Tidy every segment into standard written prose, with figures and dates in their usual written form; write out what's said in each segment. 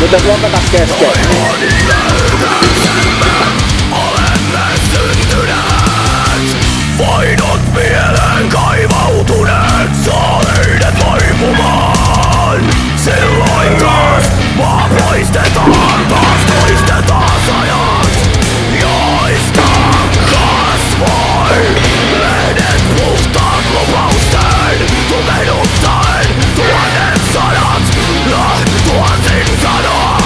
Kuten blokata kesken. Olemme syntyneet, vainot mieleen kaivautuneet, saaliidet vaipumaan. Silloin taas maa poistetaan, taas toistetaan sajat, joista kasvoi lehdet puhtaat lupausten, tukehduttaen tuhannet sanat ja tuhansin sanoin.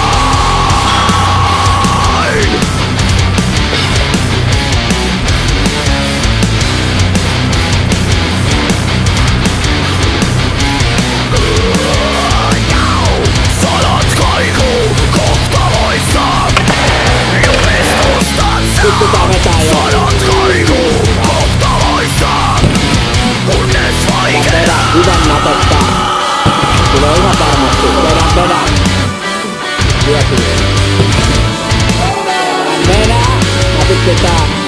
Sanat kaikuu kohtaloissa, julistustat sä. Sanat kaikuu kohtaloissa, kunnes vaikenee. Hyvän natetta. Tulee ihan varmasti. Vedä. Vietiin. Vedä. Natit pitää.